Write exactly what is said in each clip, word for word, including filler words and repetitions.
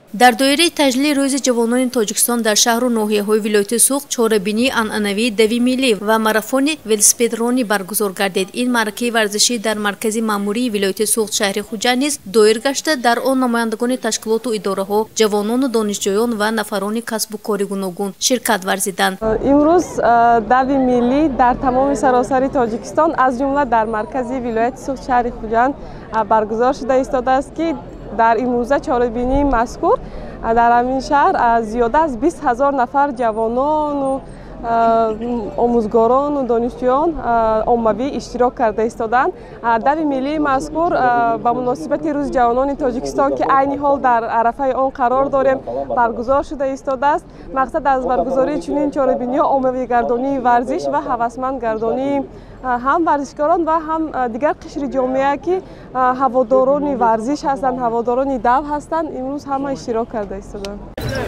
дар доираи таҷлили рӯзи ҷавонони Тоҷикистон дар шаҳру ноҳияҳои вилояти Суғд чорабинии анъанавии Дави миллӣ ва марафони велосипедронӣ баргузор гардид. Ин маъракаи варзишӣ дар маркази маъмурии вилояти Суғд шаҳри Хуҷанд низ доир гашта, дар он намояндагони ташкилоту идораҳо, ҷавонону донишҷӯён ва нафарони касбу кори гуногун ширкат варзиданд. Имрӯз Дави миллӣ дар тамоми саросари Тоҷикистон аз ҷумла дар маркази вилояти Суғд шаҳри Хуҷанд баргузор шуда истодааст ки дар имрӯза чорабинии мазкур дар ҳамин шаҳр зиёда аз бист ҳазор нафар ҷавонону омӯзгорону донишҷӯён оммавӣ иштирок карда истоданд. Дави миллии мазкур ба муносибати рӯзи ҷавонони Тоҷикистон ки айни ҳол дар арафаи он қарор дорем баргузор шуда истодааст. Мақсад аз баргузории чунин чорабиниҳо оммавигардонии варзиш ва ҳавасмандгардонии ҳам варзишкорон ва ҳам дигар қишри ҷомеа ки ҳаводорони варзиш ҳастанд, ҳаводорони дав ҳастанд, имрӯз ҳама иштирок карда истоданд.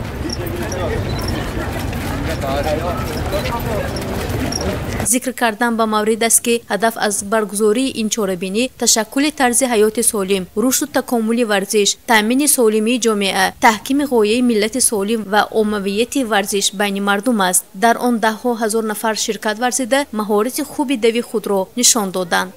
зикр кардан ба маврид аст ки ҳадаф аз баргузории ин чорабинӣ ташаккули тарзи ҳаёти солим, рушду такомули варзиш, таъмини солимии ҷомеа, таҳкими ғояи миллати солим ва оммавияти варзиш байни мардум аст. Дар он даҳҳо ҳазор нафар ширкат варзида маҳорати хуби дави худро нишон доданд.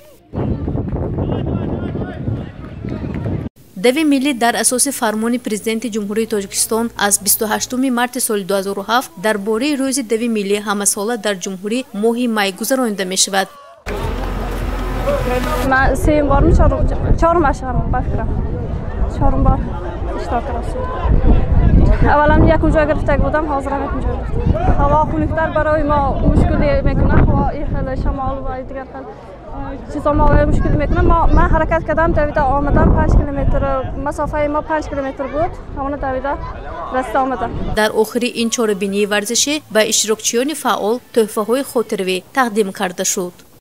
Дави миллӣ дар асоси фармони Президенти Ҷумҳурии Тоҷикистон аз бисту ҳаштуми марти соли ду ҳазору ҳафт дар бораи рӯзи Дави миллӣ ҳамасола дар ҷумҳурӣ моҳи май гузаронида мешавад. Ман сеюм борми чорум ашарм бафирам. Чорум бор иштирок кардам. Аввалам якум ҷой гирифта будам, ҳозирам якум ҷой гирифтам. Ҳаво хунуктар барои мо мушкил мекунад. Ҳаво ин хеле шамол ва дигар хел чизо мо мушкил мекунад. Ман ҳаракат кардам, давида омадам панҷ километр, масофаи мо панҷ километр буд. Ҳамона давида раста омадам. Дар охири ин чорабинии варзишӣ ба иштирокчиёни фаъол тӯҳфаҳои хотиравӣ тақдим карда шуд.